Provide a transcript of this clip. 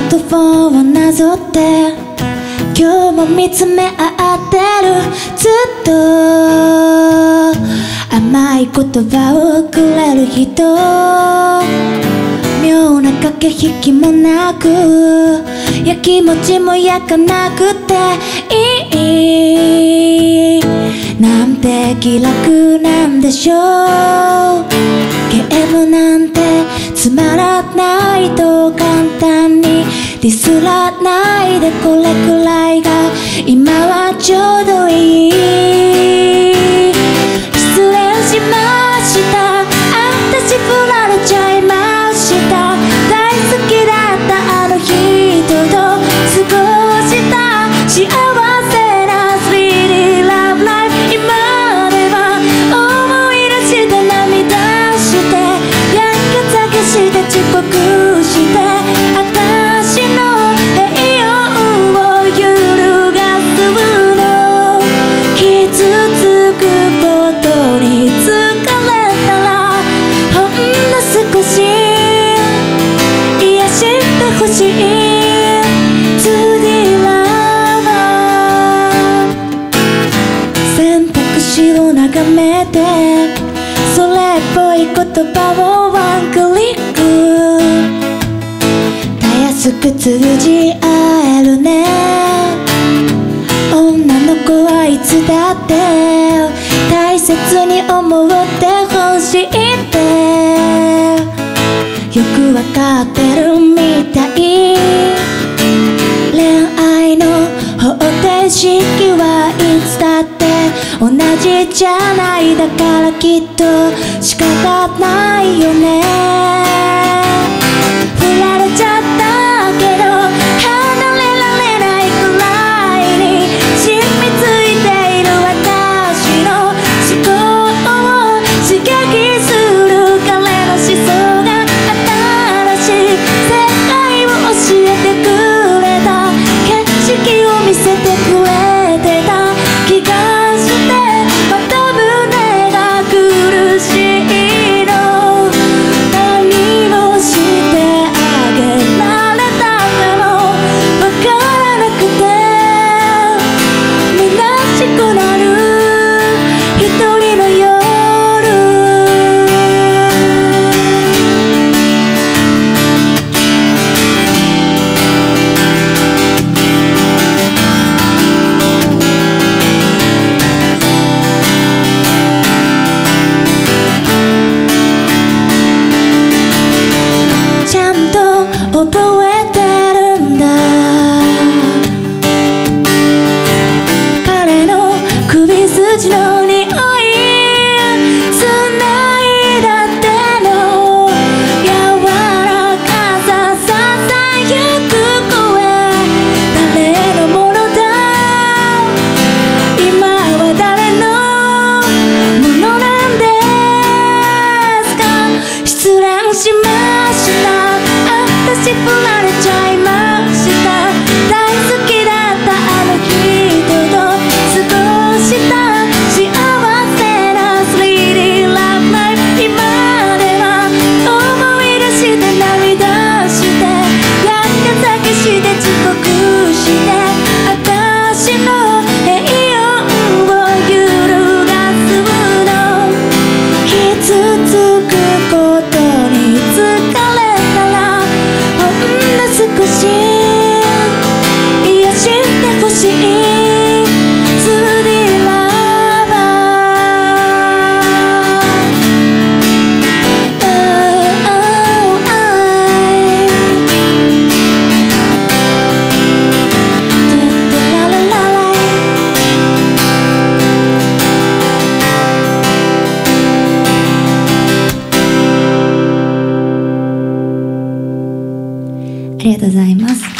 トフォンをなぞって今日も見つめ合ってる。ずっと甘い言葉をくれる人、妙な駆け引きもなくやきもちも焼かなくていいなんて気楽なんでしょう。ゲームなんてつまらないと簡単にディスらないで、これくらいが今はちょうどいい。失礼しました、私振られちゃいました。大好きだったあの人と過ごした幸せな 3D Love Life、 今では思い出して涙してやけ酒して遅刻して私の平穏を揺るがすの。傷つくことに疲れたらほんの少し癒してほしい。 2D ラバー、選択肢を眺めてそれっぽい言葉をワンクリック、たやすく通じ合えるね。女の子はいつだって大切に思ってほしいってよくわかってるみたい。恋愛の方程式はいつだって同じじゃない。だからきっと仕方ないよね。振られちゃったけど離れられないくらいに染みついている私の思考を刺激する彼の思想が新しい世界を教えてくれた、景色を見せてくれてた気がしてまた胸が苦しいの。何をしてあげられたかもわからなくて虚しくなる一人の夜。ちゃんと覚えてるんだ、彼の首筋の匂い、繋いだ手の柔らかさ、ささやく声、誰のものだ、今は誰のものなんですか。失恋しました、私振られちゃいました。大好きだったあの人と過ごした幸せな 3D Love Life、 今では思い出して涙してやけ酒して遅刻して私の平穏を揺るがすの。傷つくことに疲れたらほんの少し癒してほしい。 2D ラバー、ありがとうございます。